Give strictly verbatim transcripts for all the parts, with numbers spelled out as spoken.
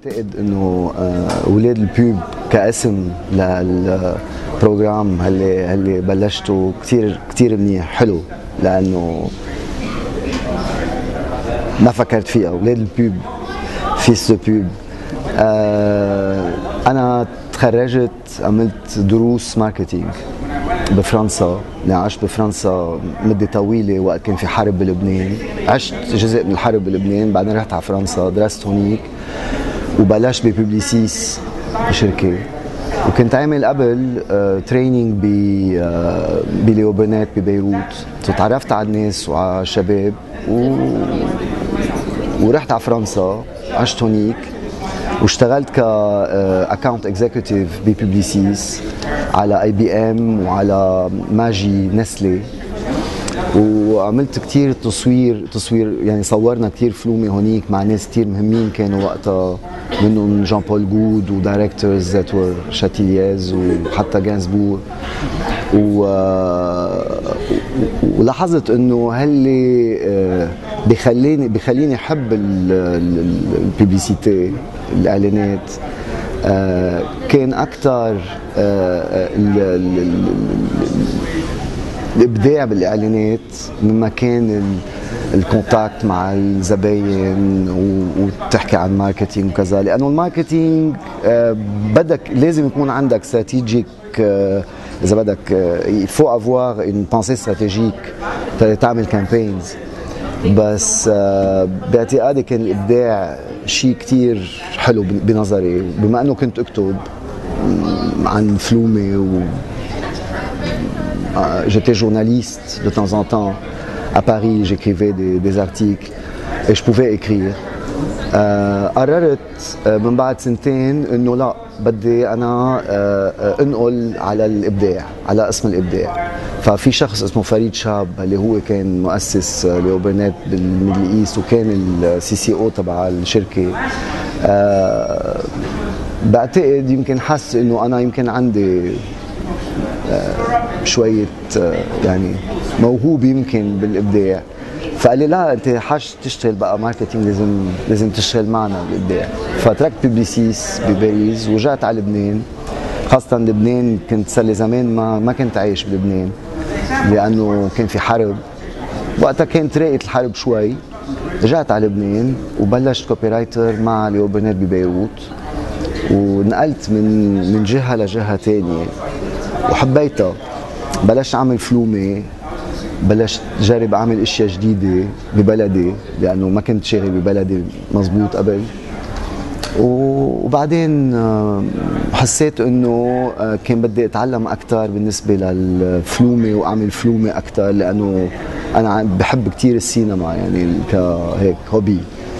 بعتقد انه اولاد البيوب كاسم للبروجرام اللي اللي بلشته كثير كثير منيح حلو، لانه ما فكرت فيها اولاد البيوب فيس دو بيوب. انا تخرجت عملت دروس ماركتينج بفرنسا، يعني عشت بفرنسا مدة طويلة وقت كان في حرب بلبنان، عشت جزء من الحرب بلبنان، بعدين رحت على فرنسا درست هونيك وبلشت ببوبليسيس بشركة، وكنت عامل قبل تريننج ب بليو برنات ببيروت، تعرفت على الناس وعلى الشباب و... ورحت على فرنسا عشت هونيك واشتغلت كاكاونت اكزيكتيف ببوبليسيس على اي بي ام وعلى ماجي نسلي، وعملت كتير تصوير تصوير يعني صورنا كتير فلومه هونيك مع ناس كتير مهمين كانوا وقتها، منهم جان بول جود ودايركتورز ذات ور شاتيلياز وحتى جانسبور، و... ولاحظت انه هاللي بخليني بخليني احب الببليسيتي الاعلانات كان اكثر الابداع بالاعلانات مما كان الكونتاكت مع الزباين وتحكي عن ماركتينج وكذا، لانه الماركتينج بدك لازم يكون عندك استراتيجيك، اذا بدك يفو افوار اون بانسي استراتيجيك تعمل كامبينز، بس باعتقادي كان الابداع شيء كتير حلو بنظري، بما انه كنت اكتب عن فلومه و j'étais journaliste de temps en temps à Paris, j'écrivais des, des articles et je pouvais écrire. قررت من بعد سنتين انه لا بدي انا انقل على الابداع، على اسم الابداع. ففي شخص اسمه فريد شاب اللي هو كان مؤسس ليو برنات بالميدل ايست وكان السي سي او تبع الشركه، بعتقد يمكن حس انه انا يمكن عندي شويه يعني موهوب يمكن بالابداع، فقال لي لا انت حاج تشتغل بقى ماركتينج، لازم لازم تشتغل معنا بالابداع. فتركت ببليسيس بباريس ورجعت على لبنان، خاصه لبنان كنت صار لي زمان ما ما كنت عايش بلبنان لانه كان في حرب، وقتها كانت راقت الحرب شوي. رجعت على لبنان وبلشت كوبي رايتر مع ليو برنات ببيروت، ونقلت من من جهه لجهه ثانيه وحبيتها. بلشت اعمل فلومه، بلشت جرب اعمل اشياء جديده ببلدي لانه ما كنت شاغل ببلدي مزبوط قبل، وبعدين حسيت انه كان بدي اتعلم اكثر بالنسبه للفلومه واعمل فلومه اكثر، لانه انا بحب كثير السينما يعني كهيك هوبي.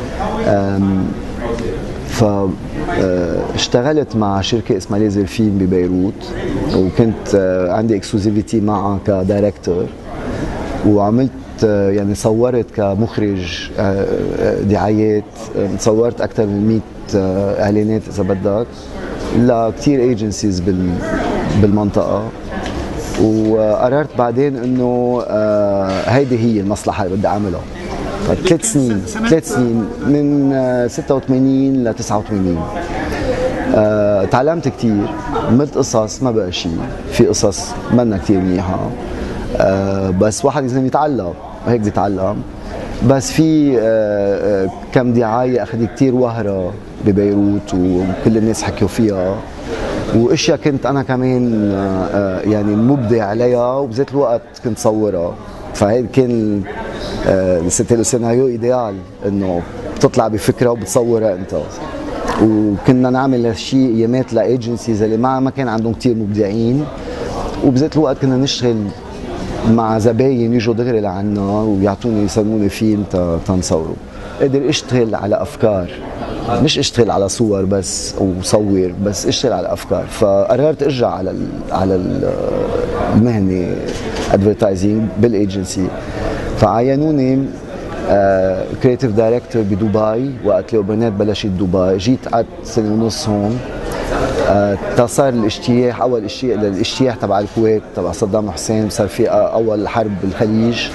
فاشتغلت مع شركه اسمها ليزر فيلم ببيروت، وكنت عندي اكسكلوزيفيتي معها كدايركتور، وعملت يعني صورت كمخرج دعايات، صورت اكثر من مئة اعلانات اذا بدك لكثير ايجنسيز بالمنطقه. وقررت بعدين انه هيدي هي المصلحه اللي بدي اعملها. ثلاث سنين ثلاث سنين من ستة وثمانين ل تسعة وثمانين أه، تعلمت كثير، عملت قصص ما بقى شيء، في قصص منا كثير منيحه، أه بس واحد لازم يتعلم وهيك بدي يتعلم. بس في أه كم دعايه اخذت كثير وهره ببيروت وكل الناس حكوا فيها، واشياء كنت انا كمان أه يعني مبدع عليها وبذات الوقت كنت صورها. فهيك كان سيتي لو سيناريو ايديال انه بتطلع بفكره وبتصورها انت. وكنا نعمل هالشيء ايامات لايجنسيز اللي ما ما كان عندهم كثير مبدعين، وبذات الوقت كنا نشتغل مع زباين يجوا دغري لعنا ويعطوني يسلموني فيلم تنصوره. قدر اشتغل على افكار، مش اشتغل على صور بس وصور بس، اشتغل على افكار. فقررت ارجع على ال على المهنه ادفرتايزنج بالايجنسي، فعينوني كريتيف دايركتور بدبي وقت ليو برنات بلشت دبي. جيت قعدت سنه ونص هون، صار الاجتياح، اول اجتياح الاجتياح تبع الكويت تبع صدام حسين، صار في اول حرب بالخليج.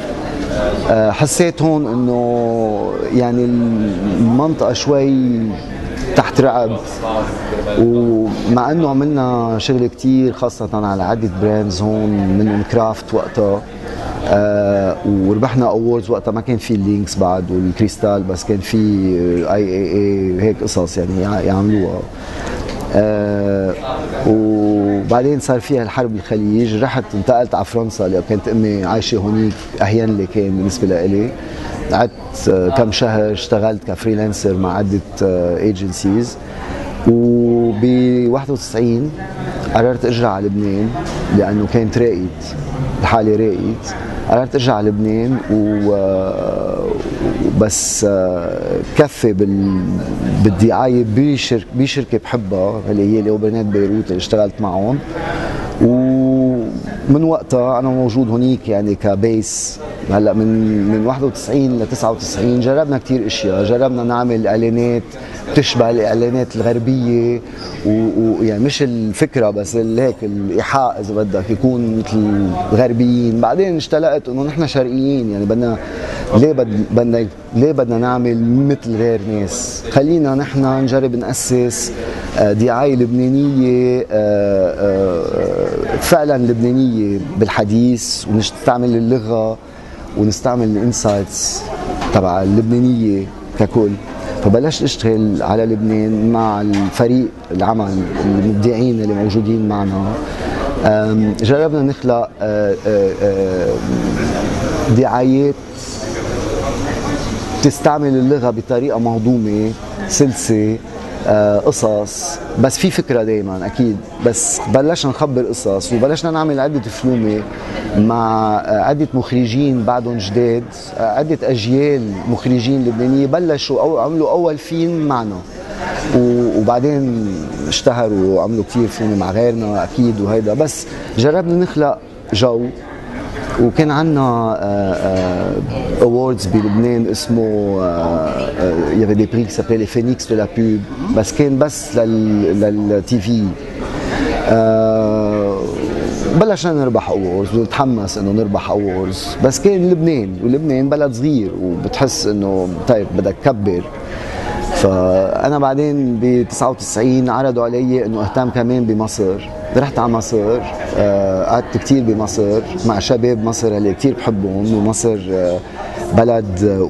حسيت هون انه يعني المنطقه شوي تحت ترعب. ومع انه عملنا شغل كتير خاصة على عدة براندز هون منهم كرافت وقتها، آه وربحنا اووردز وقتها، ما كان في اللينكس بعد والكريستال، بس كان في اي اي اي هيك قصص يعني يعملوها. آه وبعدين صار فيها الحرب بالخليج، رحت انتقلت على فرنسا لأ كانت امي عايشه هونيك، اهين لي كان بالنسبه لإلي. قعدت آه كم شهر اشتغلت كفريلانسر مع عده ايجنسيز، آه وب واحد وتسعين قررت ارجع على لبنان لانه كانت راقت الحاله راقت. قررت ارجع على لبنان وبس كفي بالدعايه بشركه بشركه بحبها اللي هي لوبرنات بيروت اللي اشتغلت معهم. ومن وقتها انا موجود هونيك يعني كبيس. هلا من من واحد وتسعين ل تسعة وتسعين جربنا كثير اشياء، جربنا نعمل اعلانات بتشبه الاعلانات الغربيه، ويعني مش الفكره بس هيك الايحاء اذا بدك يكون مثل الغربيين. بعدين اشتلقت انه نحن شرقيين، يعني بدنا ليه بدنا ليه بدنا نعمل مثل غير ناس؟ خلينا نحن نجرب ناسس دعايه لبنانيه فعلا لبنانيه بالحديث، ونستعمل اللغه ونستعمل الانسايتس تبع اللبنانيه ككل. فبلشت اشتغل على لبنان مع الفريق العمل المبدعين اللي موجودين معنا. جربنا نخلق دعايات تستعمل اللغة بطريقة مهضومة سلسة، قصص، بس في فكرة دايما أكيد. بس بلشنا نخبر قصص وبلشنا نعمل عدة فيلم مع عدة مخرجين بعدهم جداد، عدة أجيال مخرجين لبنانية بلشوا أو عملوا أول فيلم معنا، وبعدين اشتهروا وعملوا كتير فيلم مع غيرنا أكيد وهيدا. بس جربنا نخلق جو، وكان عندنا اووردز بلبنان اسمه il y avait des prix qui s'appelaient les Phénix de la pub، بس كان بس لل للتي في. بلشنا نربح اووردز ونتحمس انه نربح اووردز، بس كان لبنان، ولبنان بلد صغير وبتحس انه طيب بدك تكبر. فانا بعدين ب تسعة وتسعين عرضوا علي انه اهتم كمان بمصر. رحت على مصر، قعدت كثير بمصر مع شباب مصر اللي كثير بحبهم، ومصر بلد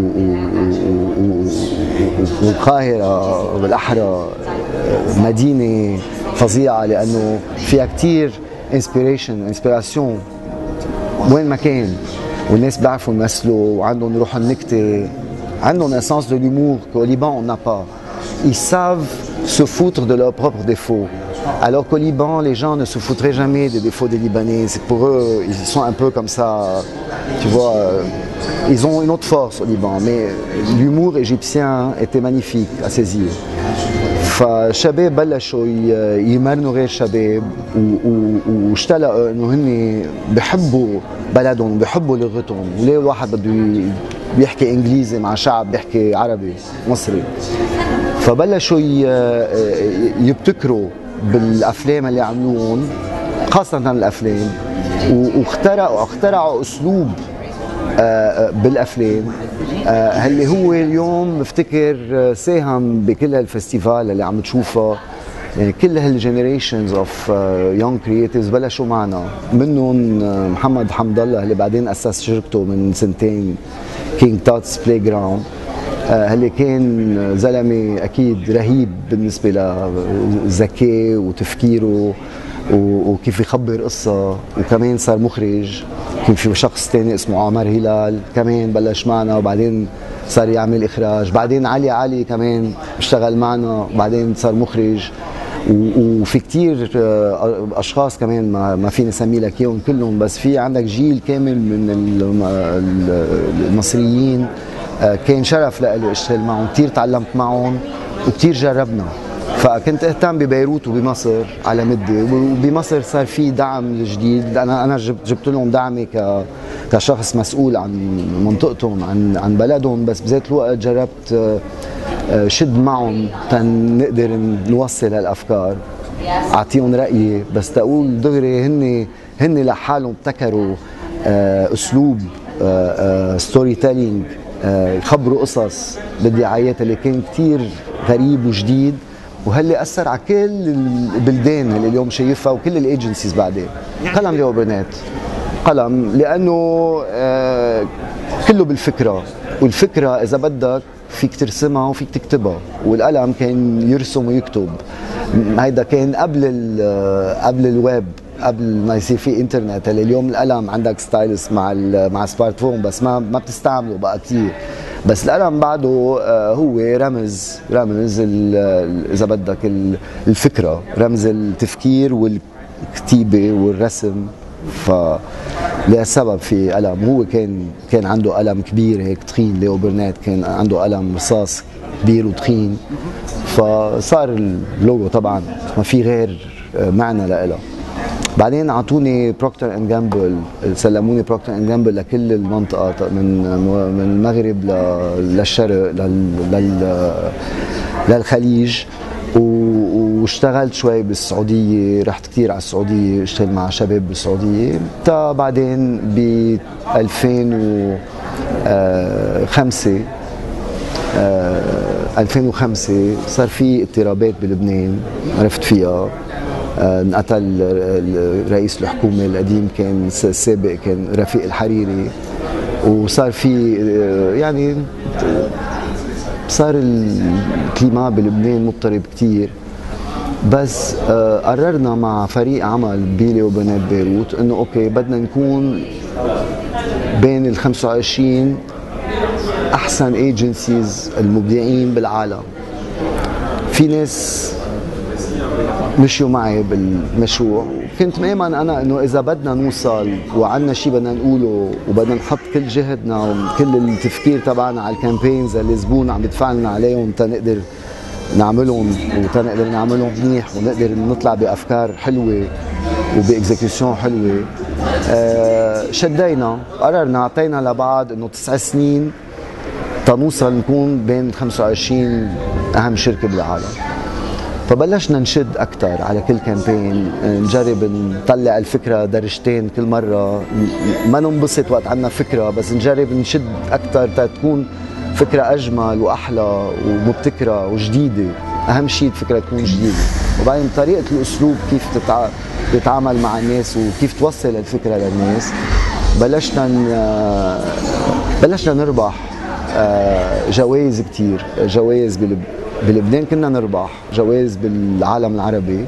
والقاهرة بالاحرى مدينة فظيعة لانه فيها كثير انسبيريشن انسبيراسيون وين ما كان، والناس بيعرفوا يمثلوا وعندهم روح النكتة، عندهم un sens de l'humour qu'au Liban on n'a pas. Ils savent se foutre de leurs propres défauts. Alors qu'au Liban, les gens ne se foutraient jamais des défauts des Libanais. C'est pour eux, ils sont un peu comme ça, tu vois. Ils ont une autre force au Liban, mais l'humour égyptien était magnifique à saisir. فالشباب بلشوا يمرنوا غير شباب واشتلقوا انه هن بحبوا بلدهم وبحبوا لغتهم، وليه الواحد بده بيحكي انجليزي مع شعب بيحكي عربي مصري. فبلشوا يبتكروا بالافلام اللي عملوهم، خاصه الافلام، واخترعوا اخترعوا اسلوب بالافلام اللي هو اليوم بفتكر ساهم بكل هالفستيفال اللي عم تشوفها. يعني كل هالجنريشنز اوف يونج كرييتيفز بلشوا معنا، منهم محمد حمد الله اللي بعدين اسس شركته من سنتين كينج تاتس بلاي جراوند، اللي كان زلمه اكيد رهيب بالنسبه لذكائه وتفكيره وكيف يخبر قصه، وكمان صار مخرج. كان في شخص ثاني اسمه عمر هلال كمان بلش معنا، وبعدين صار يعمل اخراج. بعدين علي علي كمان اشتغل معنا وبعدين صار مخرج. وفي كتير اشخاص كمان ما فيني اسمي لك اياهم كلهم، بس في عندك جيل كامل من المصريين كان شرف لإلي اشتغل معهم، كتير تعلمت معهم وكتير جربنا. فكنت اهتم ببيروت وبمصر على مده، وبمصر صار في دعم جديد. انا انا جبت لهم دعمي ك كشخص مسؤول عن منطقتهم عن عن بلدهم، بس بذات الوقت جربت شد معهم تنقدر نوصل هالافكار، اعطيهم رايي. بس تقول دغري هن هن لحالهم ابتكروا اسلوب ستوري تيلينج يخبروا قصص بالدعايات اللي كان كتير غريب وجديد، وهاللي اثر على كل البلدان اللي اليوم شايفها وكل الايجنسيز. بعدين قلم ليو برنات، قلم لانه آه كله بالفكره، والفكره اذا بدك فيك ترسمها وفيك تكتبها، والقلم كان يرسم ويكتب. هيدا كان قبل قبل الويب، قبل ما يصير في انترنت. اللي اليوم القلم عندك ستايلس مع مع سمارت فون، بس ما ما بتستعمله بقى كثير. بس القلم بعده هو رمز رمز اذا بدك الفكره، رمز التفكير والكتيبه والرسم. ف لسبب في قلم. هو كان كان عنده قلم كبير هيك تخين، ليو برنات كان عنده قلم رصاص كبير وتخين، فصار اللوجو طبعا ما في غير معنى لإله. بعدين اعطوني بروكتر اند جامبل، سلموني بروكتر اند جامبل لكل المنطقه من من المغرب للشرق لل للخليج، واشتغلت شوي بالسعوديه، رحت كثير على السعوديه اشتغل مع شباب بالسعوديه. تا بعدين ب ألفين وخمسة ألفين وخمسة صار في اضطرابات بلبنان، عرفت فيها. انقتل رئيس الحكومه القديم كان السابق كان رفيق الحريري، وصار في يعني صار الكليما بلبنان مضطرب كتير. بس قررنا مع فريق عمل بليو برنات بيروت انه اوكي بدنا نكون بين ال خمسة وعشرين احسن ايجنسيز المبدعين بالعالم. في ناس مشيوا معي بالمشروع، كنت مآمن انا انه اذا بدنا نوصل وعندنا شيء بدنا نقوله وبدنا نحط كل جهدنا وكل التفكير تبعنا على الكامبينز اللي الزبون عم يدفع لنا عليهم تنقدر نعملهم وتنقدر نعملهم منيح ونقدر نطلع بافكار حلوه وباكزيكيوشن حلوه. آه شدينا، قررنا اعطينا لبعض انه تسع سنين تنوصل نكون بين خمسة وعشرين اهم شركه بالعالم. فبلشنا نشد اكثر على كل كامبين، نجرب نطلع الفكره درجتين كل مره، ما ننبسط وقت عندنا فكره، بس نجرب نشد اكثر تكون فكره اجمل واحلى ومبتكره وجديده. اهم شيء الفكره تكون جديده، وبعدين طريقه الاسلوب كيف تتع... تتعامل مع الناس وكيف توصل الفكره للناس. بلشنا ن... بلشنا نربح جوائز كثير، جوائز بلب... بلبنان كنا نربح جوائز بالعالم العربي.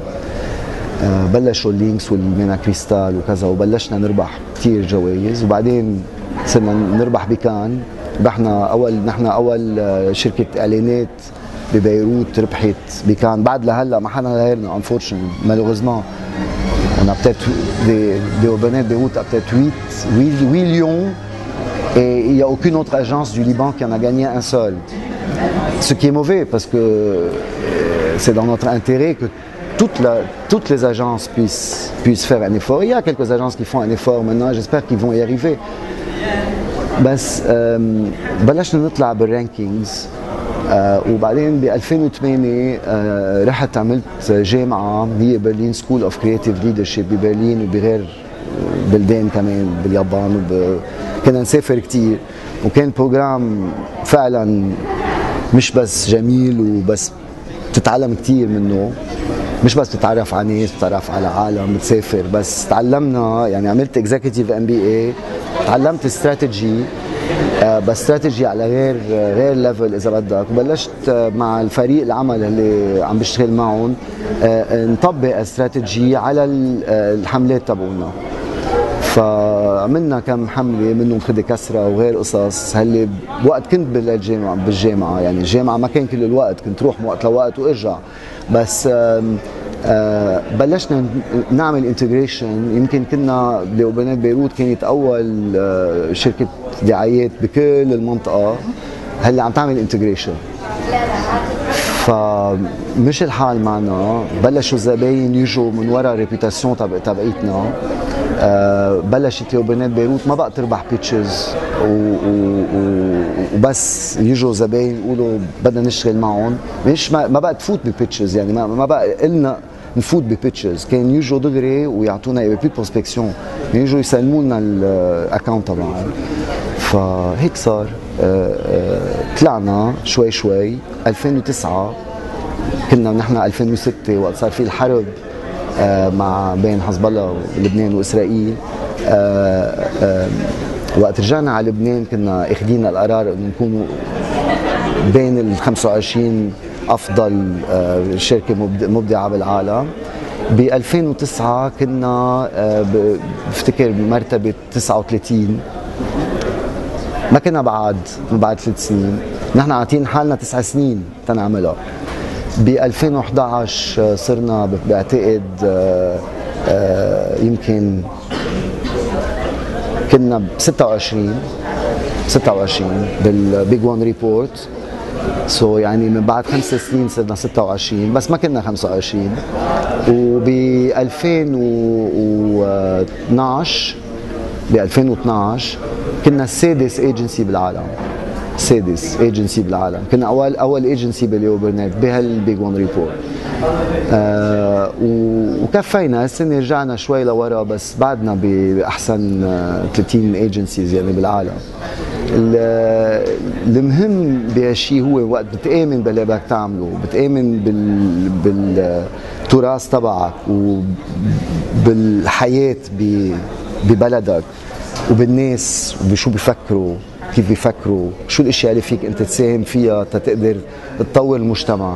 بلشوا اللينكس والمينا كريستال وكذا، وبلشنا نربح كثير جوائز. وبعدين صرنا نربح بكان، ربحنا اول نحن اول شركه اعلانات ببيروت ربحت بكان. بعد لهلا ما حدا غيرنا unfortunately malheureusement on a peut-être des des Libanais de Beyrouth a peut-être huit lions et il n'y a aucune autre agence du Liban qui en a gagné un seul. Ce qui est mauvais parce que c'est dans notre intérêt que toute la, toutes les agences puissent, puissent faire un effort. Il y a quelques agences qui font un effort maintenant, j'espère qu'ils vont y arriver. بس بلشنا نطلع بالرانكينجز. وبعدين ب ألفين وثمانية رحت عملت جامعه هي برلين سكول اوف كرياتيف ليدرشيب ببرلين وبغير بلدان كمان باليابان. وب... كنا نسافر كثير، وكان بروجرام فعلا مش بس جميل وبس بتتعلم كثير منه، مش بس تتعرف على ناس، تتعرف على عالم، بتسافر. بس تعلمنا يعني عملت اكزيكتيف ام بي اي، تعلمت استراتيجي، بس استراتيجي على غير غير ليفل اذا بدك. وبلشت مع الفريق العمل اللي عم بشتغل معهم نطبق استراتيجي على الحملات تبعونا. فعملنا كم حمله منهم خدي كسره وغير قصص. هاللي بوقت كنت بالجامعه بالجامعه يعني الجامعه ما كان كل الوقت، كنت روح وقت لوقت وارجع. بس آم آم بلشنا نعمل انتجريشن. يمكن كنا بلبنان بيروت كانت اول شركه دعايات بكل المنطقه هلا عم تعمل انتجريشن. فمش الحال معنا، بلشوا الزباين يجوا من وراء ريبيوتاسيون تبعيتنا. أه بلشت لبنان بيروت ما بقى تربح بيتشز وبس يجوا زباين يقولوا بدنا نشتغل معهم، مش ما, ما بقى تفوت ببيتشز، يعني ما, ما بقى إلنا نفوت ببيتشز، كان يجوا دغري ويعطونا بي بروسبكسيون، يجوا يسلموا لنا الاكونت تبعهم. فهيك صار. آه آه طلعنا شوي شوي. ألفين وتسعة كنا نحن ألفين وستة وقت صار في الحرب آه مع بين حزب الله ولبنان واسرائيل. آه آه وقت رجعنا على لبنان كنا اخذين القرار انه نكونوا بين ال خمسة وعشرين افضل آه شركه مبدعه بالعالم. ب ألفين وتسعة كنا آه بفتكر مرتبه تسعة وثلاثين، ما كنا بعد بعد ثلاث سنين، نحن عاطين حالنا تسع سنين تنعملها. ب ألفين وإحدى عشر صرنا بعتقد آه آه يمكن كنا ب ستة وعشرين ستة وعشرين بالبيج وان ريبورت. سو so يعني من بعد خمس سنين صرنا ستة وعشرين، بس ما كنا خمسة وعشرين. وب ألفين واثنعش ب ألفين واثنعش كنا السادس ايجنسي بالعالم، سادس ايجنسي بالعالم. كنا اول اول ايجنسي بليو برنات بهالبيج وان ريبورت. آه وكفينا السنه، رجعنا شوي لورا بس بعدنا باحسن آه ثلاثين ايجنسيز يعني بالعالم. المهم بهالشيء هو وقت بتآمن باللي بدك تعمله، بتآمن بال بالتراث تبعك وبالحياه ببلدك وبالناس وبشو بيفكروا، كيف بيفكروا، شو الاشياء اللي فيك انت تساهم فيها تتقدر تطور المجتمع.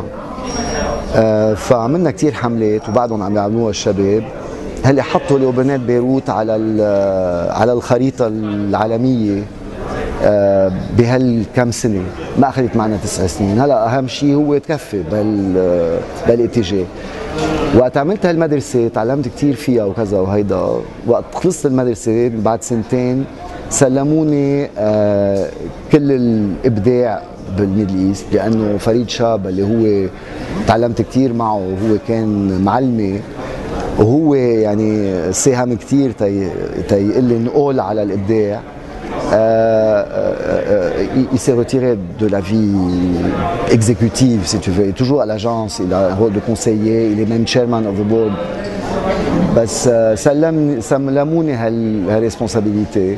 آه فعملنا كثير حملات وبعدهم عم يعملوها الشباب. هلا حطوا ليو برنات بيروت على على الخريطه العالميه آه بهالكم سنه، ما اخذت معنا تسع سنين. هلا اهم شيء هو تكفي بهال بهالاتجاه. وقت عملت هالمدرسه تعلمت كثير فيها وكذا وهيدا. وقت خلصت المدرسه بعد سنتين سلموني آه كل الابداع بالميدل ايست، لانه فريد شاب اللي هو تعلمت كثير معه وهو كان معلمي وهو يعني ساهم كثير تي تيقول لي نقول على الابداع. Euh, euh, il, il s'est retiré de la vie exécutive, si tu veux. Il est toujours à l'agence, il a un rôle de conseiller, il est même chairman of the board. بس سلم سلموني هالريسبونسابيلتي،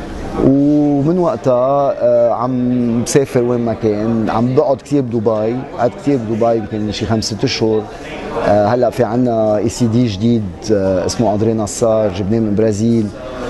ومن وقتها عم بسافر وين ما كان. عم بقعد كثير بدبي، قعدت كثير بدبي يمكن شي خمسة اشهر. هلا في عنا اي سي دي جديد اسمه اندري نصار، جبناه من برازيل.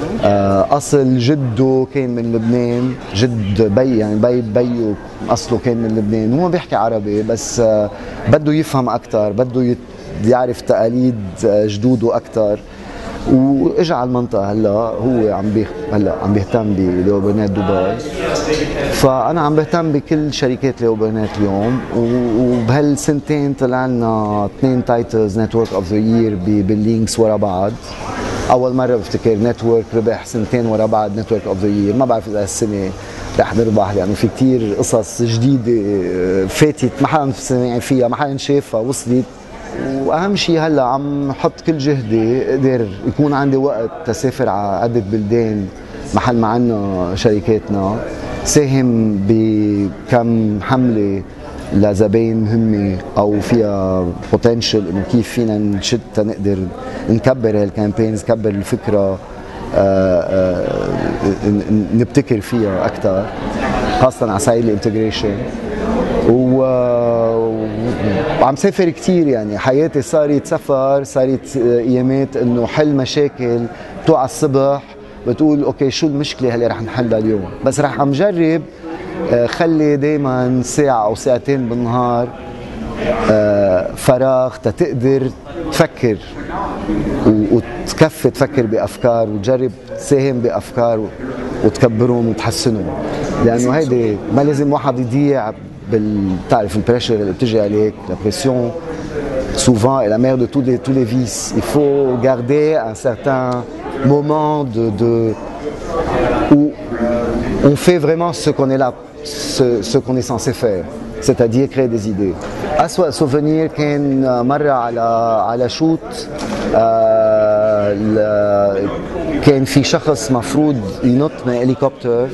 اصل جده كان من لبنان، جد بي يعني بي بيو اصله كان من لبنان. هو ما بيحكي عربي بس بده يفهم اكثر، بده يعرف تقاليد جدوده اكثر. واجى على المنطقه هلا هو عم بيخ... هلا عم بيهتم بليو برنات دبي. فانا عم بهتم بكل شركات ليو برنات اليوم. وبهالسنتين طلع لنا اثنين تايتلز نتورك اوف ذا يير باللينكس ورا بعض. اول مره بفتكر نتورك ربح سنتين ورا بعض نتورك اوف ذا يير. ما بعرف اذا السنه رح نربح، لانه يعني في كثير قصص جديده فاتت ما حدا سمع فيها، ما حدا شافها وصلت. واهم شيء هلا عم حط كل جهدي اقدر يكون عندي وقت تسافر على عده بلدان محل ما عندنا شركاتنا، ساهم بكم حمله لزباين مهمه او فيها بوتنشل انه كيف فينا نشد تنقدر نكبر هالكامبينز، نكبر الفكره، آآ آآ نبتكر فيها اكثر، خاصه على صعيد الانتجريشن. وعم سافر كثير، يعني حياتي صارت سفر، صارت ايامات انه حل مشاكل بتوع الصبح بتقول اوكي شو المشكله اللي رح نحلها اليوم، بس رح عم جرب خلي دائما ساعه او ساعتين بالنهار فراغ تتقدر تفكر وتكفي تفكر بافكار وتجرب تساهم بافكار وتكبرهم وتحسنهم، لانه هيدي ما لازم واحد يضيع بالتعرف البريشر اللي بتجي عليك. La pression souvent est la mère de tous les tous les vices. Il faut garder un certain moment de, de où on fait vraiment ce qu'on est là, ce, ce qu'on est censé faire, c'est-à-dire créer des idées. أسوأ سوفينير كان مرة على على شوت آه كان في شخص مفروض ينط من هليكوبتر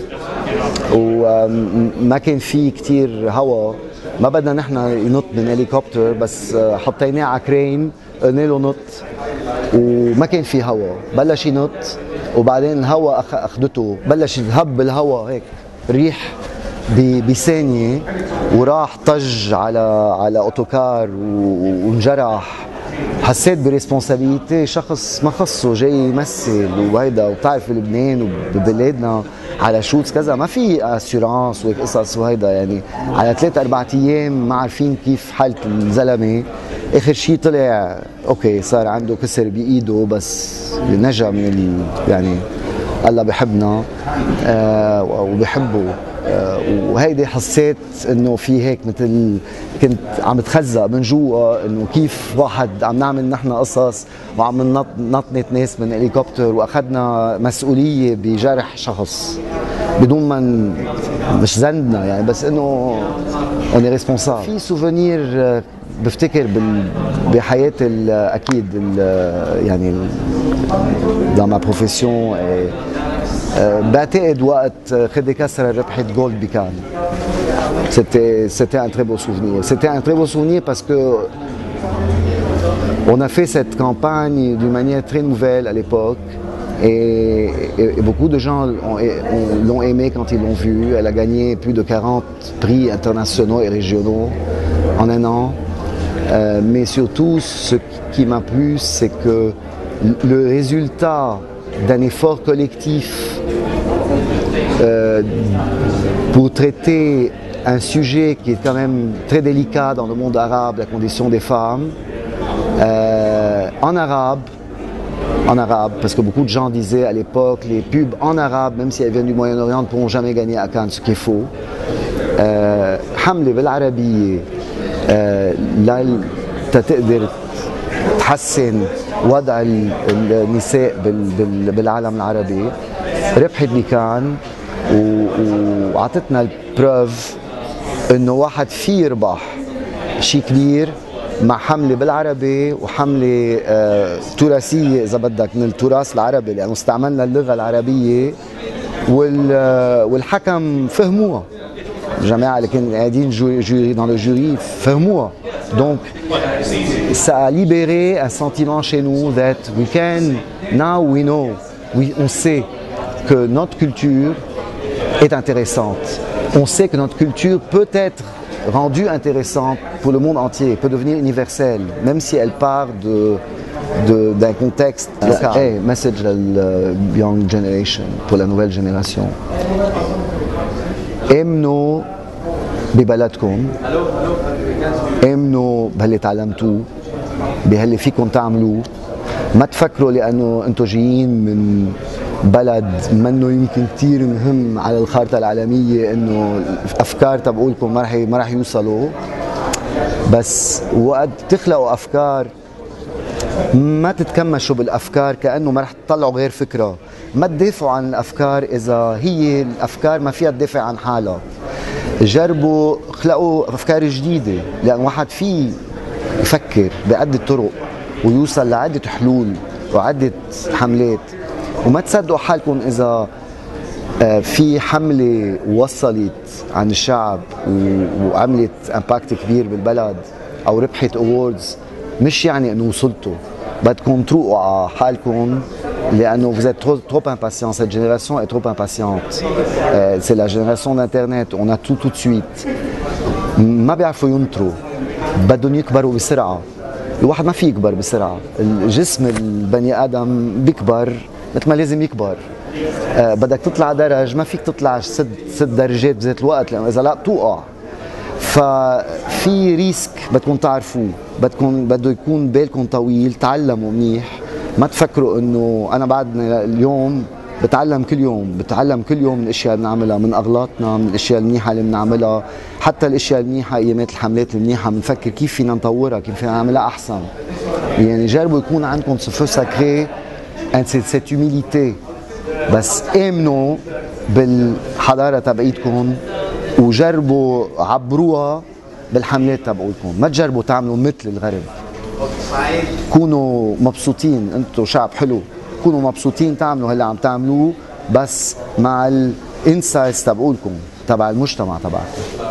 وما كان في كتير هواء، ما بدنا نحن ينط من هليكوبتر بس حطيناه على كرين قلنا له نط وما كان في هوا، بلش ينط وبعدين الهوا أخ... اخذته، بلش يذهب بالهوا هيك ريح بثانيه وراح طج على على اوتوكار وانجرح. حسيت بريسبونسابيلتي، شخص ما خصه جاي يمثل وهيدا، وبتعرف بلبنان وببلادنا على شوتس كذا ما في اسيورانس وهيك قصص وهيدا، يعني على ثلاث اربع ايام ما عارفين كيف حالة الزلمه. اخر شيء طلع اوكي صار عنده كسر بايده بس نجا من ال... يعني الله بحبنا آه وبحبه آه وهيدي حسيت انه في هيك مثل كنت عم بتخزق من جوا انه كيف واحد عم نعمل نحن قصص وعم نط نطنت ناس من هليكوبتر واخذنا مسؤوليه بجرح شخص بدون ما مش ذنبنا يعني، بس انه انا ريسبونسابل. في سوفونير بفتكر بحياتي اكيد يعني dans ma profession بعتقد وقت خدي كسرة ربحت جولد بكان. C'était c'était un très beau souvenir. C'était un très beau souvenir parce que on a fait cette campagne d'une manière très nouvelle à l'époque et, et, et beaucoup de gens l'ont aimé quand ils l'ont vu. Elle a gagné plus de quarante prix internationaux et régionaux en un an. Euh, mais surtout, ce qui m'a plu, c'est que le résultat d'un effort collectif euh, pour traiter un sujet qui est quand même très délicat dans le monde arabe, la condition des femmes, euh, en arabe, en arabe, parce que beaucoup de gens disaient à l'époque les pubs en arabe, même si elles viennent du Moyen-Orient, ne pourront jamais gagner à Cannes, ce qui est faux. حملة بالعربية لا تقدر تحسن وضع النساء بالعالم العربي ربحت بكان وعطتنا البروف انه واحد في يربح شيء كبير مع حمله بالعربي وحمله آه تراثيه اذا بدك من التراث العربي، لانه استعملنا اللغه العربيه والحكم فهموها. الجماعه اللي كانوا قاعدين جوري dans le jury فهموها. Donc ça a libéré un sentiment chez nous that we can now we know we, on sait que notre culture est intéressante. On sait que notre culture peut être rendue intéressante pour le monde entier, peut devenir universelle, même si elle part de, de, d'un contexte local. Hey, message to the young generation, pour la nouvelle génération. امنوا ببلدكم، امنوا بهاللي تعلمتوه، بهاللي فيكم تعملوه. ما تفكروا لانه انتم جايين من بلد منه يمكن كثير مهم على الخارطه العالميه انه الافكار تبعولكم ما رح ما رح يوصلوا. بس وقت تخلقوا افكار ما تتكمشوا بالافكار كانه ما رح تطلعوا غير فكره. ما تدافعوا عن الافكار اذا هي الافكار ما فيها تدافع عن حالها. جربوا خلقوا افكار جديده، لان واحد فيه يفكر بعده طرق ويوصل لعده حلول وعده حملات. وما تصدقوا حالكم اذا في حمله وصلت عن الشعب وعملت امباكت كبير بالبلد او ربحت اووردز، مش يعني انه وصلتوا. بدكم تروقوا على حالكم لانه vous êtes trop trop impatient. Cette génération est trop impatiente. euh, c'est la génération d'internet, on a tout tout de suite. ما بيعرفوا ينطروا، بدهم يكبروا بسرعه. الواحد ما في يكبر بسرعه، الجسم البني ادم بيكبر مثل ما لازم يكبر. آه بدك تطلع درج ما فيك تطلع ست ست درجات بذات الوقت، لانه اذا لا بتوقع. ففي ريسك بدكم تعرفوه، بدكم بده يكون بالكم طويل، تعلموا منيح. ما تفكروا انه انا بعدني اليوم بتعلم كل يوم، بتعلم كل يوم من الاشياء اللي بنعملها، من اغلاطنا، من الاشياء المنيحه اللي بنعملها، حتى الاشياء المنيحه ايامات الحملات المنيحه بنفكر كيف فينا نطورها، كيف فينا نعملها احسن. يعني جربوا يكون عندكم ce feu sacré, cette humilité. بس امنوا بالحضاره تبعيتكم وجربوا عبروها بالحملات تبعولكم. ما تجربوا تعملوا مثل الغرب. كونوا مبسوطين، انتم شعب حلو، كونوا مبسوطين تعملوا هاللي عم تعملوه بس مع الانسايتس تبعولكم تبع المجتمع تبعكم.